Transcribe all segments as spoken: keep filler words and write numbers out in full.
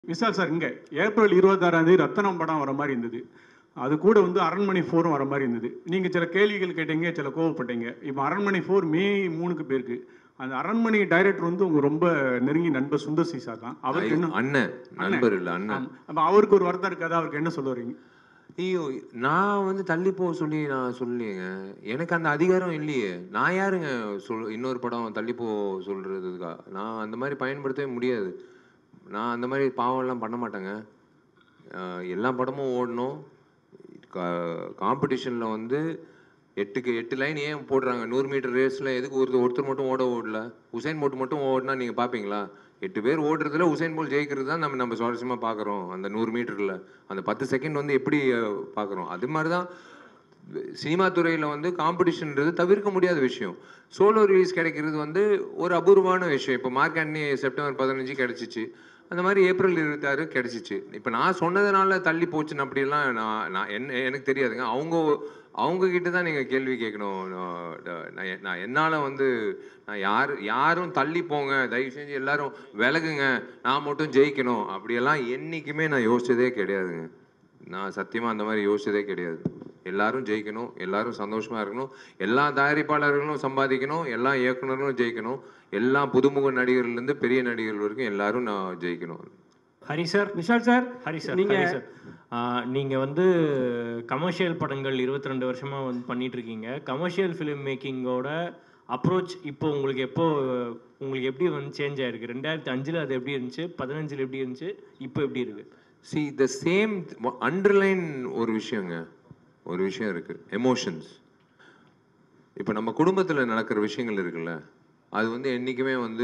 Vishal sir இங்கே April இருபத்தாறாம் தேதி ரத்தனம் படம் வர மாதிரி இருந்தது. அது கூட வந்து அரண்மனை ஃபோரும் வர மாதிரி இருந்தது. நீங்கள் சில கேள்விகள் கேட்டீங்க, சில கோவப்பட்டீங்க. இப்போ அரண்மனை ஃபோர் மே மூணுக்கு பேருக்கு அந்த அரண்மனை டைரக்டர் வந்து உங்க ரொம்ப நெருங்கி நண்பர் சுந்தர் சி சார் தான். அவருக்கு என்ன அண்ணன் நண்பர் இல்லை அண்ணன். அப்போ அவருக்கு ஒரு வருத்தம் இருக்காது, அவருக்கு என்ன சொல்ல வரீங்க? ஐயோ, நான் வந்து தள்ளி போக சொல்லி நான் சொல்லியேங்க. எனக்கு அந்த அதிகாரம் இல்லையே. நான் யாருங்க சொல் இன்னொரு படம் தள்ளி போக சொல்றதுக்கா? நான் அந்த மாதிரி பயன்படுத்தவே முடியாது. நான் அந்த மாதிரி பாவம்லாம் பண்ண மாட்டேங்க. எல்லா படமும் ஓடணும். கா காம்படிஷனில் வந்து எட்டுக்கு எட்டு லைன் ஏன் போடுறாங்க? நூறு மீட்டர் ரேஸில் எதுக்கு ஒருத்தர் ஒருத்தர் மட்டும் ஓட ஓடல? உசைன் போல்ட் மட்டும் ஓடினா நீங்கள் பார்ப்பீங்களா? எட்டு பேர் ஓடுறதுல உசைன் போல்ட் ஜெயிக்கிறது தான் நம்ம நம்ம சுவாரஸ்யமாக பார்க்குறோம். அந்த நூறு மீட்டரில் அந்த பத்து செகண்ட் வந்து எப்படி பார்க்குறோம்? அது மாதிரி தான் சினிமா துறையில் வந்து காம்படிஷன்ன்றது தவிர்க்க முடியாத விஷயம். சோலோ ரிலீஸ் கிடைக்கிறது வந்து ஒரு அபூர்வமான விஷயம். இப்போ மார்க் ஆண்டனி செப்டம்பர் பதினஞ்சு கிடச்சிச்சு, அந்த மாதிரி ஏப்ரல் இருபத்தாறு கிடச்சிச்சு. இப்போ நான் சொன்னதுனால தள்ளி போச்சுன்னு அப்படிலாம் நான் நான் என்ன எனக்கு தெரியாதுங்க. அவங்க அவங்கக்கிட்ட தான் நீங்கள் கேள்வி கேட்கணும். நான் நான் என்னால் வந்து நான் யார் யாரும் தள்ளி போங்க, தயவு செஞ்சு எல்லாரும் விலகுங்க, நான் மட்டும் ஜெயிக்கணும் அப்படியெல்லாம் என்றைக்குமே நான் யோசிச்சதே கிடையாதுங்க. நான் சத்தியமாக அந்த மாதிரி யோசிச்சதே கிடையாது. எல்லாரும் ஜெயிக்கணும், எல்லாரும் சந்தோஷமாக இருக்கணும், எல்லா தயாரிப்பாளர்களும் சம்பாதிக்கணும், எல்லா இயக்குனர்களும் ஜெயிக்கணும், எல்லா புதுமுக நடிகர்கள்லேருந்து பெரிய நடிகர்கள் வரைக்கும் எல்லாரும் நான் ஜெயிக்கணும். Hari sir, Vishal sir, Hari sir, நீங்கள் சார் நீங்கள் வந்து கமர்ஷியல் படங்கள் இருபத்தி ரெண்டு வருஷமாக வந்து பண்ணிகிட்ருக்கீங்க. கமர்ஷியல் ஃபிலிம் மேக்கிங்கோட அப்ரோச் இப்போ உங்களுக்கு எப்போ உங்களுக்கு எப்படி வந்து சேஞ்ச் ஆகிருக்கு? ரெண்டாயிரத்தி அஞ்சில் அது எப்படி இருந்துச்சு, பதினஞ்சில் எப்படி இருந்துச்சு, இப்போ எப்படி இருக்குது? சி த சேம் அண்டர்லைன் ஒரு விஷயங்க, ஒரு விஷயம் இருக்குது, எமோஷன்ஸ். இப்போ நம்ம குடும்பத்தில் நடக்கிற விஷயங்கள் இருக்குல்ல, அது வந்து என்றைக்குமே வந்து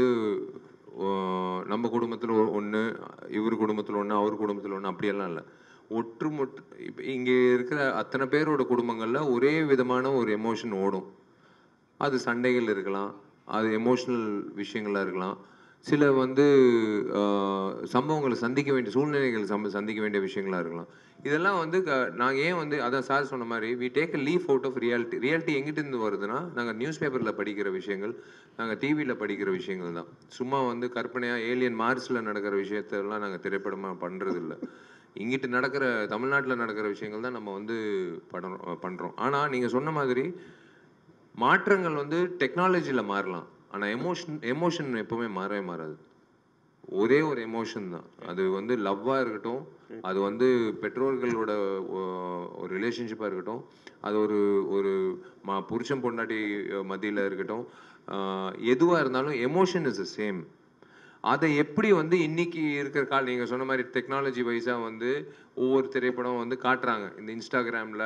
நம்ம குடும்பத்தில் ஒன்று, இவர் குடும்பத்தில் ஒன்று, அவர் குடும்பத்தில் ஒன்று அப்படியெல்லாம் இல்லை. ஒற்றுமொட்டு இப்போ இங்கே இருக்கிற அத்தனை பேரோட குடும்பங்களில் ஒரே விதமான ஒரு எமோஷன் ஓடும். அது சண்டைகள் இருக்கலாம், அது எமோஷ்னல் விஷயங்களாக இருக்கலாம், சில வந்து சம்பவங்களை சந்திக்க வேண்டிய சூழ்நிலைகள் சம்ப சந்திக்க வேண்டிய விஷயங்களாக இருக்கலாம். இதெல்லாம் வந்து க நாங்கள் ஏன் வந்து அதான் சார் சொன்ன மாதிரி we take a leaf out of reality. Reality எங்கிட்டேருந்து வருதுன்னா, நாங்கள் நியூஸ் பேப்பரில் படிக்கிற விஷயங்கள், நாங்கள் டிவியில் படிக்கிற விஷயங்கள் தான். சும்மா வந்து கற்பனையாக ஏலியன் மார்ஸில் நடக்கிற விஷயத்தெல்லாம் நாங்கள் திரைப்படமாக பண்ணுறதில்ல. இங்கிட்டு நடக்கிற தமிழ்நாட்டில் நடக்கிற விஷயங்கள் தான் நம்ம வந்து படம் பண்ணுறோம். ஆனால் நீங்கள் சொன்ன மாதிரி மாற்றங்கள் வந்து டெக்னாலஜியில் மாறலாம், ஆனால் எமோஷன் எமோஷன் எப்போவுமே மாறவே மாறாது. ஒரே ஒரு எமோஷன் தான். அது வந்து லவ்வாக இருக்கட்டும், அது வந்து பெற்றோர்களோட ஒரு ரிலேஷன்ஷிப்பாக இருக்கட்டும், அது ஒரு ஒரு மா புருஷன் பொண்டாட்டி மத்தியில் இருக்கட்டும், எதுவாக இருந்தாலும் எமோஷன் இஸ் த சேம். அதை எப்படி வந்து இன்னைக்கு இருக்கிற கால் நீங்கள் சொன்ன மாதிரி டெக்னாலஜி வைஸாக வந்து ஒவ்வொரு திரைப்படம் வந்து காட்டுறாங்க. இந்த இன்ஸ்டாகிராமில்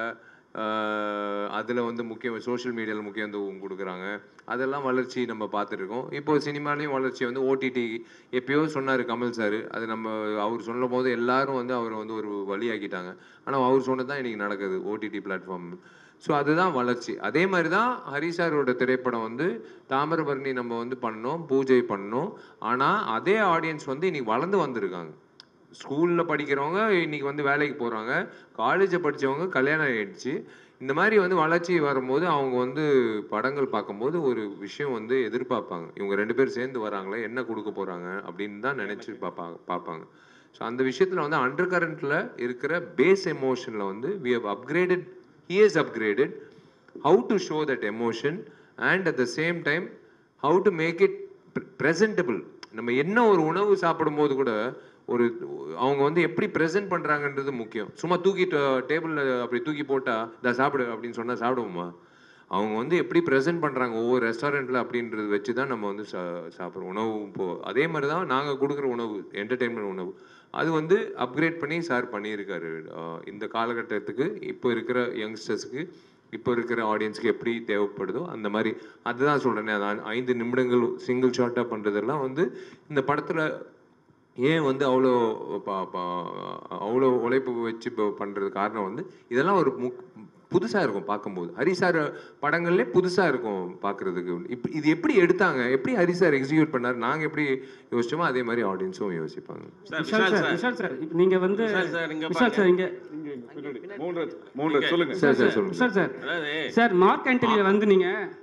அதில் வந்து முக்கியம் சோஷியல் மீடியாவில் முக்கியத்துவம் கொடுக்குறாங்க. அதெல்லாம் வளர்ச்சி நம்ம பார்த்துருக்கோம். இப்போ சினிமாலேயும் வளர்ச்சி வந்து ஓடிடி எப்பயோ சொன்னார் கமல் சார். அது நம்ம அவர் சொல்லும் போது எல்லாரும் வந்து அவரை வந்து ஒரு வழியாக்கிட்டாங்க. ஆனால் அவர் சொன்னது தான் இன்றைக்கி நடக்குது ஓடிடி பிளாட்ஃபார்ம். ஸோ அதுதான் வளர்ச்சி. அதே மாதிரி தான் ஹரி சாரோட திரைப்படம் வந்து தாமிரபரணி நம்ம வந்து பண்ணோம், பூஜை பண்ணோம். ஆனால் அதே ஆடியன்ஸ் வந்து இன்றைக்கி வளர்ந்து வந்திருக்காங்க. ஸ்கூலில் படிக்கிறவங்க இன்றைக்கி வந்து வேலைக்கு போகிறாங்க, காலேஜை படித்தவங்க கல்யாணம் ஆகிடுச்சு. இந்த மாதிரி வந்து வளர்ச்சி வரும்போது அவங்க வந்து படங்கள் பார்க்கும்போது ஒரு விஷயம் வந்து எதிர்பார்ப்பாங்க. இவங்க ரெண்டு பேர் சேர்ந்து வராங்களே, என்ன கொடுக்க போகிறாங்க அப்படின்னு தான் நினச்சி பார்ப்பாங்க பார்ப்பாங்க ஸோ அந்த விஷயத்தில் வந்து அண்டர் கரண்ட்டில் இருக்கிற பேஸ் எமோஷனில் வந்து we have upgraded, he is upgraded how to show that emotion and at the same time how to make it presentable. நம்ம என்ன ஒரு உணவு சாப்பிடும்போது கூட ஒரு அவங்க வந்து எப்படி ப்ரெசென்ட் பண்ணுறாங்கன்றது முக்கியம். சும்மா தூக்கி டேபிளில் அப்படி தூக்கி போட்டால் இதை சாப்பிடு அப்படின்னு சொன்னால் சாப்பிடுவோமா? அவங்க வந்து எப்படி ப்ரெசென்ட் பண்ணுறாங்க ஒவ்வொரு ரெஸ்டாரண்ட்டில் அப்படின்றது வச்சு தான் நம்ம வந்து சா சாப்பிட்றோம் உணவு. இப்போது அதே மாதிரி தான் நாங்கள் கொடுக்குற உணவு, என்டர்டெயின்மெண்ட் உணவு, அது வந்து அப்கிரேட் பண்ணி சார் பண்ணியிருக்காரு. இந்த காலகட்டத்துக்கு இப்போ இருக்கிற யங்ஸ்டர்ஸுக்கு, இப்போ இருக்கிற ஆடியன்ஸுக்கு எப்படி தேவைப்படுதோ அந்த மாதிரி. அதுதான் சொல்கிறேனே, அதான் ஐந்து நிமிடங்கள் சிங்கிள் ஷாட்டாக பண்ணுறதெல்லாம் வந்து இந்த படத்தில் ஏன் வந்து அவ்வளோ பா பா அவ்வளோ உழைப்பு வச்சு இப்போ பண்ணுறது காரணம் வந்து இதெல்லாம் ஒரு முக் புதுசாக இருக்கும் பார்க்கும்போது. ஹரி சார் படங்கள்லே புதுசாக இருக்கும் பார்க்குறதுக்கு. இப்போ இது எப்படி எடுத்தாங்க, எப்படி ஹரி சார் எக்ஸிக்யூட் பண்ணார், நாங்கள் எப்படி யோசிச்சோமோ அதே மாதிரி ஆடியன்ஸும் யோசிப்பாங்க. விஷால் சார், விஷால் சார் நீங்கள் வந்து விஷால் சார் இங்கே மூன்று மூன்று சொல்லுங்கள் சார் சார் சொல்லுங்கள் விஷால் சார். சார் மார்க் ஆண்டனியில் வந்து நீங்கள்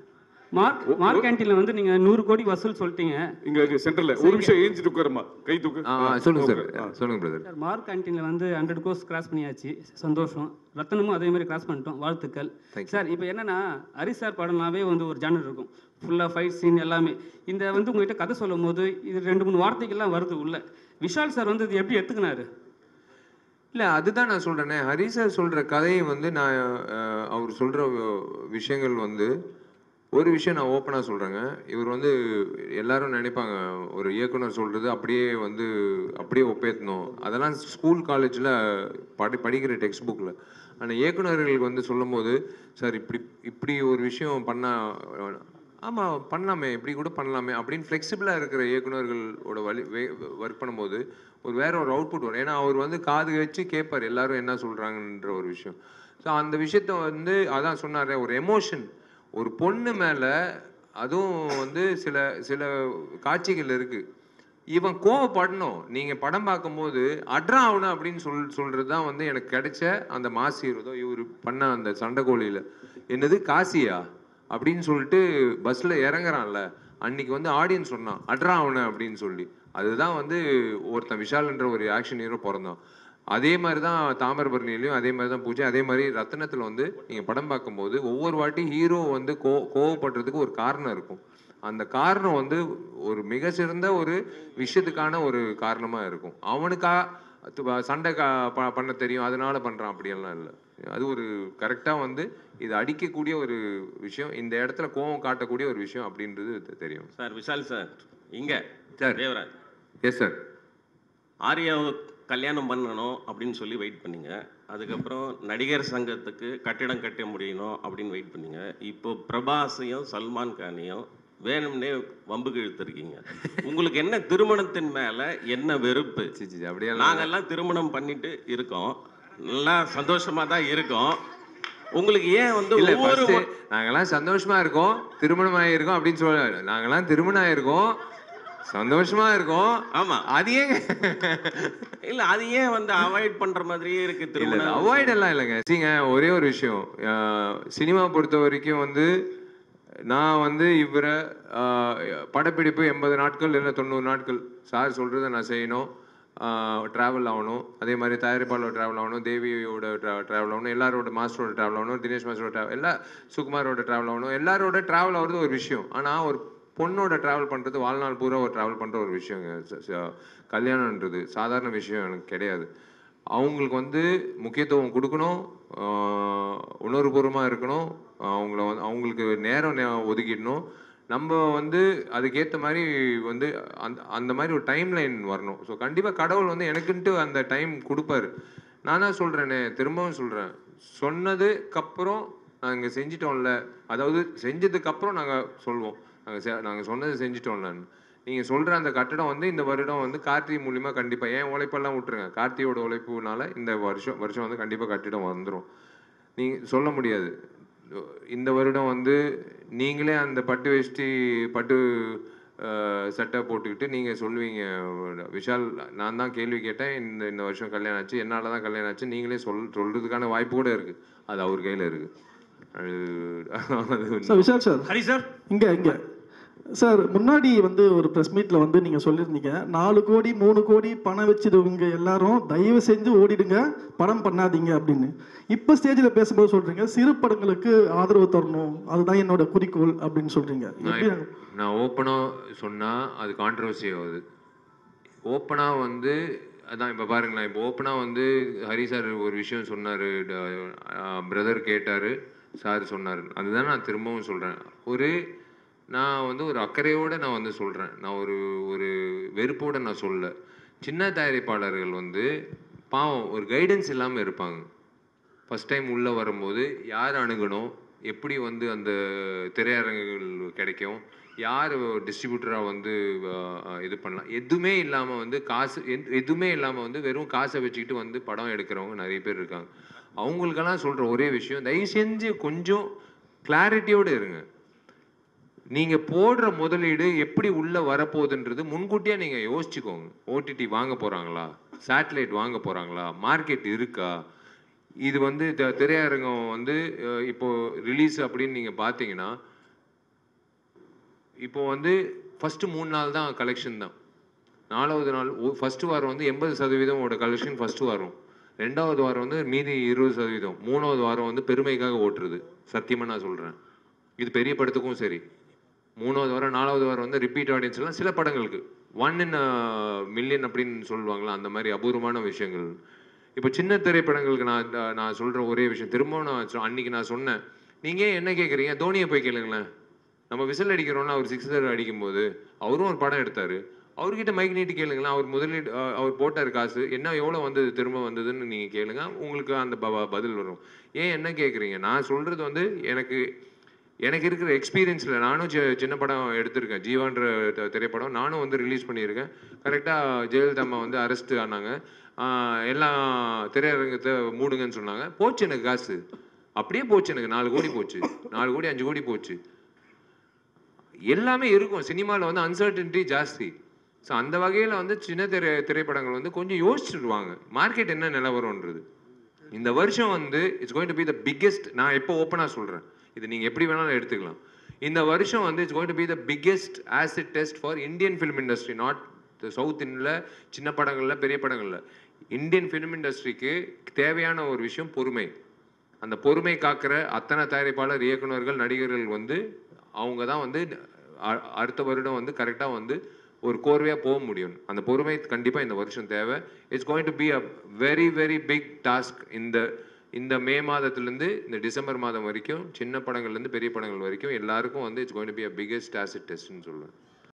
மார்க் மார்க் கேண்டீன்ல வந்து நீங்க நூறு கோடி வசூல் சொல்லிட்டீங்க. இங்க சென்டர்ல ஒரு நிமிஷம் ஏஞ்சிட்டு உட்காருமா, கை தூக்கு. சொல்லுங்க சார், சொல்லுங்க பிரதர். சார் மார்க் கேண்டீன்ல வந்து ஹண்ட்ரட் கோர்ஸ் கிராஸ் பண்ணியாச்சு, சந்தோஷம். ரத்தனமும் அதே மாதிரி கிராஸ் பண்ணிட்டோம், வாழ்த்துக்கள் சார். இப்போ என்னன்னா ஹரிஷ் சார் படம்னாவே வந்து ஒரு ஜானர் இருக்கும், ஃபுல்லாக ஃபைட் சீன் எல்லாமே. இந்த வந்து உங்ககிட்ட கதை சொல்லும் போது இது ரெண்டு மூணு வார்த்தைகள்லாம் வருது உள்ள. விஷால் சார் வந்து இது எப்படி எடுத்துக்கினாரு? இல்லை, அதுதான் நான் சொல்கிறேனே, ஹரி சார் சொல்கிற கதையை வந்து நான் அவர் சொல்கிற விஷயங்கள் வந்து ஒரு விஷயம் நான் ஓப்பனாக சொல்கிறேங்க. இவர் வந்து எல்லாரும் நினைப்பாங்க ஒரு இயக்குனர் சொல்கிறது அப்படியே வந்து அப்படியே ஒப்பேற்றணும், அதெல்லாம் ஸ்கூல் காலேஜில் படி படிக்கிற டெக்ஸ்ட் புக்கில். ஆனால் இயக்குநர்களுக்கு வந்து சொல்லும் போது சார் இப்படி இப்படி ஒரு விஷயம் பண்ணால் ஆமாம் பண்ணலாமே, இப்படி கூட பண்ணலாமே அப்படின்னு ஃப்ளெக்சிபிளாக இருக்கிற இயக்குநர்களோட வழி ஒர்க் பண்ணும்போது ஒரு வேற ஒரு அவுட்புட் வரும். ஏன்னா அவர் வந்து காது வச்சு கேட்பார் எல்லாரும் என்ன சொல்கிறாங்கன்ற ஒரு விஷயம். ஸோ அந்த விஷயத்த வந்து அதான் சொன்னார், ஒரு எமோஷன் ஒரு பொண்ணு மேலே, அதுவும் வந்து சில சில காட்சிகள் இருக்குது, இவன் கோவப்படணும். நீங்கள் படம் பார்க்கும்போது அட்ரா ஆகணும் அப்படின்னு சொல் சொல்கிறது தான் வந்து எனக்கு கிடைச்ச அந்த மாஸ் ஹீரோதோ இவர் பண்ண அந்த சண்டைக்கோழியில். என்னது காசியா அப்படின்னு சொல்லிட்டு பஸ்ஸில் இறங்குறான்ல, அன்னைக்கு வந்து ஆடியன்ஸ் சொன்னான் அட்ரா ஆகணும் அப்படின்னு சொல்லி. அதுதான் வந்து ஒருத்தன் விஷால்ன்ற ஒரு ஆக்ஷன் ஹீரோ பிறந்தான். அதே மாதிரி தான் தாமிரபரணிலையும் அதே மாதிரி தான் பூஜை. அதே மாதிரி ரத்னத்தில் வந்து நீங்கள் படம் பார்க்கும்போது ஒவ்வொரு வாட்டி ஹீரோ வந்து கோ கோவப்படுறதுக்கு ஒரு காரணம் இருக்கும். அந்த காரணம் வந்து ஒரு மிக சிறந்த ஒரு விஷயத்துக்கான ஒரு காரணமாக இருக்கும். அவனுக்கா சண்டை கா பண்ண தெரியும் அதனால பண்ணுறான் அப்படியெல்லாம் இல்லை. அது ஒரு கரெக்டாக வந்து இது அடிக்கக்கூடிய ஒரு விஷயம், இந்த இடத்துல கோவம் காட்டக்கூடிய ஒரு விஷயம் அப்படின்றது தெரியும். சார் விஷால் சார் இங்கே சார் தேவராஜ். Yes sir. ஆர்யாவை கல்யாணம் பண்ணணும் அப்படின்னு சொல்லி வெயிட் பண்ணீங்க. அதுக்கப்புறம் நடிகர் சங்கத்துக்கு கட்டிடம் கட்ட முடியணும் அப்படின்னு வெயிட் பண்ணீங்க. இப்போ பிரபாஸையும் சல்மான் கானையும் வேணும்னே வம்புக்கு இழுத்துருக்கீங்க. உங்களுக்கு என்ன திருமணத்தின் மேலே என்ன வெறுப்பு? அப்படியே நாங்கெல்லாம் திருமணம் பண்ணிட்டு இருக்கோம், நல்லா சந்தோஷமாக தான் இருக்கோம். உங்களுக்கு ஏன் வந்து ஒவ்வொரு நாங்கெல்லாம் சந்தோஷமா இருக்கோம், திருமணம் ஆகியிருக்கோம் அப்படின்னு சொல்ல, நாங்கெல்லாம் திருமணம் ஆகிருக்கோம் சந்தோஷமா இருக்கும். ஆமா, அது ஏன் இல்ல அது ஏன் வந்து அவாய்ட் பண்ற மாதிரியே இருக்கு? திருமணம் அவாய்ட் எல்லாம் இல்லைங்க. சரிங்க, ஒரே ஒரு விஷயம், சினிமா பொறுத்த வரைக்கும் வந்து நான் வந்து இவரை படப்பிடிப்பு எண்பது நாட்கள் இல்லை தொண்ணூறு நாட்கள் சார் சொல்றதை நான் செய்யணும், ட்ராவல் ஆகணும். அதே மாதிரி தயாரிப்பாளோட ட்ராவல் ஆகணும், தேவியோட ட்ராவல் ஆகணும், எல்லாரோட மாஸ்டரோட ட்ராவல் ஆகணும், தினேஷ் மாஸ்டரோட ட்ராவல், எல்லா சுகுமாரோட ட்ராவல் ஆகணும். எல்லாரோட ட்ராவல் ஆகிறது ஒரு விஷயம். ஆனால் ஒரு பொண்ணோட ட்ராவல் பண்ணுறது வாழ்நாள் பூரா ஒரு ட்ராவல் பண்ணுற ஒரு விஷயங்க. கல்யாணன்றது சாதாரண விஷயம் எனக்கு கிடையாது. அவங்களுக்கு வந்து முக்கியத்துவம் கொடுக்கணும், உணர்வுபூர்வமாக இருக்கணும், அவங்கள வந்து அவங்களுக்கு நேரம் ஒதுக்கிடணும். நம்ம வந்து அதுக்கேற்ற மாதிரி வந்து அந்த அந்த மாதிரி ஒரு டைம் லைன் வரணும். ஸோ கண்டிப்பாக கடவுள் வந்து எனக்குன்ட்டு அந்த டைம் கொடுப்பாரு. நான் தான் சொல்கிறேனே, திரும்பவும் சொல்கிறேன், சொன்னதுக்கப்புறம் நாங்கள் செஞ்சிட்டோம்ல, அதாவது செஞ்சதுக்கப்புறம் நாங்கள் சொல்வோம் நாங்கள் நாங்கள் சொன்னது செஞ்சிட்டோம்லன்னு. நீங்கள் சொல்கிற அந்த கட்டடம் வந்து இந்த வருடம் வந்து கார்த்தி மூலிமா கண்டிப்பாக, ஏன் உழைப்பெல்லாம் விட்டுருங்க, கார்த்தியோட உழைப்புனால இந்த வருஷம் வருஷம் வந்து கண்டிப்பாக கட்டிடம் வந்துடும். நீங்கள் சொல்ல முடியாது. இந்த வருடம் வந்து நீங்களே அந்த பட்டு வேஷ்டி பட்டு சட்டை போட்டுக்கிட்டு நீங்கள் சொல்லுவீங்க விஷால் நான் தான் கேள்வி கேட்டேன், இந்த இந்த வருஷம் கல்யாணம் ஆச்சு, என்னால் தான் கல்யாணம் ஆச்சு, நீங்களே சொல் சொல்கிறதுக்கான வாய்ப்பு கூட இருக்குது. அது அவர் கையில் இருக்குது. Sir Vishal sir, Hari sir, இங்கே இங்கே சார் முன்னாடி வந்து ஒரு ப்ரெஸ் மீட்டில் வந்து நீங்கள் சொல்லியிருந்தீங்க, நாலு கோடி மூணு கோடி பணம் வச்சுருவங்க எல்லாரும் தயவு செஞ்சு ஓடிடுங்க, படம் பண்ணாதீங்க அப்படின்னு. இப்போ ஸ்டேஜில் பேசும்போது சொல்கிறீங்க சிறு படங்களுக்கு ஆதரவு தரணும், அதுதான் என்னோட குறிக்கோள் அப்படின்னு சொல்கிறீங்க. நான் ஓப்பனாக சொன்னால் அது கான்ட்ரவர்சி ஆகுது. ஓப்பனாக வந்து அதான் இப்போ பாருங்களேன், இப்போ ஓப்பனாக வந்து ஹரி சார் ஒரு விஷயம் சொன்னார், பிரதர் கேட்டார், சார் சொன்னார், அதுதான் நான் திரும்பவும் சொல்கிறேன். ஒரு நான் வந்து ஒரு அக்கறையோடு நான் வந்து சொல்கிறேன், நான் ஒரு ஒரு வெறுப்போடு நான் சொல்ல. சின்ன தயாரிப்பாளர்கள் வந்து பாவம் ஒரு கைடன்ஸ் இல்லாமல் இருப்பாங்க. ஃபஸ்ட் டைம் உள்ளே வரும்போது யார் அணுகணும், எப்படி வந்து அந்த திரையரங்குகள் கிடைக்கும், யார் டிஸ்ட்ரிபியூட்டராக வந்து இது பண்ணலாம், எதுவுமே இல்லாமல் வந்து காசு எதுவுமே இல்லாமல் வந்து வெறும் காசை வச்சுக்கிட்டு வந்து படம் எடுக்கிறவங்க நிறைய பேர் இருக்காங்க. அவங்களுக்கெல்லாம் சொல்கிற ஒரே விஷயம், தயவு செஞ்சு கொஞ்சம் கிளாரிட்டியோடு இருங்க. நீங்கள் போடுற முதலீடு எப்படி உள்ளே வரப்போகுதுன்றது முன்கூட்டியே நீங்கள் யோசிச்சுக்கோங்க. ஓடிடி வாங்க போகிறாங்களா, சேட்டலைட் வாங்க போகிறாங்களா, மார்க்கெட் இருக்கா, இது வந்து திரையரங்கம் வந்து இப்போது ரிலீஸ் அப்படின்னு நீங்கள் பார்த்தீங்கன்னா இப்போ வந்து ஃபஸ்ட்டு மூணு நாள் தான் கலெக்ஷன் தான். நாலாவது நாள் ஃபஸ்ட்டு வாரம் வந்து எண்பது சதவீதம் ஓட கலெக்ஷன் ஃபஸ்ட்டு வாரம், ரெண்டாவது வாரம் வந்து மீதி இருபது சதவீதம், மூணாவது வாரம் வந்து பெருமைக்காக ஓட்டுறது. சத்தியமாக நான் சொல்கிறேன், இது பெரிய படத்துக்கும் சரி. மூணாவது வாரம் நாலாவது வாரம் வந்து ரிப்பீட் ஆடியன்ஸ் எல்லாம் சில படங்களுக்கு ஒன் இன் மில்லியன் அப்படின்னு சொல்லுவாங்களா, அந்த மாதிரி அபூர்வமான விஷயங்கள். இப்போ சின்ன திரைப்படங்களுக்கு நான் நான் சொல்கிற ஒரே விஷயம் திரும்பவும் நான் அன்றைக்கி நான் சொன்னேன், நீங்கள் ஏன் என்ன கேட்குறீங்க, தோனியை போய் கேளுங்களேன். நம்ம விசில் அடிக்கிறோன்னா அவர் சிக்ஸர் அடிக்கும்போது அவரும் ஒரு படம் எடுத்தார், அவர்கிட்ட மைக் நீட்டி கேளுங்களேன். அவர் முதலீடு அவர் போட்டார் காசு, என்ன எவ்வளோ வந்தது திரும்ப வந்ததுன்னு நீங்கள் கேளுங்க, உங்களுக்கு அந்த ப பதில் வரும். ஏன் என்ன கேட்குறீங்க, நான் சொல்கிறது வந்து எனக்கு எனக்கு இருக்கிற எக்ஸ்பீரியன்ஸில் நானும் சி சின்ன படம் எடுத்திருக்கேன். ஜீவான்ற திரைப்படம் நானும் வந்து ரிலீஸ் பண்ணியிருக்கேன். கரெக்டாக ஜெயலலிதா அம்மா வந்து அரெஸ்ட் ஆனாங்க, எல்லாம் திரையரங்கத்தை மூடுங்கன்னு சொன்னாங்க. போச்சு எனக்கு காசு, அப்படியே போச்சு எனக்கு. நாலு கோடி போச்சு, நாலு கோடி அஞ்சு கோடி போச்சு. எல்லாமே இருக்கும் சினிமாவில் வந்து அன்சர்டனிட்டி ஜாஸ்தி. ஸோ அந்த வகையில் வந்து சின்ன திரை திரைப்படங்கள் வந்து கொஞ்சம் யோசிச்சுடுவாங்க மார்க்கெட் என்ன நிலவரம்ன்றது. இந்த வருஷம் வந்து it's going to be the biggest. நான் எப்போ ஓப்பனாக சொல்கிறேன், இது நீங்கள் எப்படி வேணாலும் எடுத்துக்கலாம். இந்த வருஷம் வந்து it's going to be the biggest acid test for Indian film industry. Not south இந்தியில் சின்ன படங்களில் பெரிய படங்களில், இந்தியன் ஃபிலிம் இண்டஸ்ட்ரிக்கு தேவையான ஒரு விஷயம் பொறுமை. அந்த பொறுமை காக்கிற அத்தனை தயாரிப்பாளர், இயக்குநர்கள், நடிகர்கள் வந்து அவங்க தான் வந்து அடுத்த வருடம் வந்து கரெக்டாக வந்து ஒரு கோர்வையாக போக முடியும். அந்த பொறுமை கண்டிப்பாக இந்த வருஷம் தேவை. It's going to be a very very big task. இந்த இந்த மே மாதத்துலேருந்து இந்த டிசம்பர் மாதம் வரைக்கும் சின்ன படங்கள்லேருந்து பெரிய படங்கள் வரைக்கும் எல்லாருக்கும் வந்து it's going to be a biggest acid டெஸ்ட்னு சொல்லுவேன்.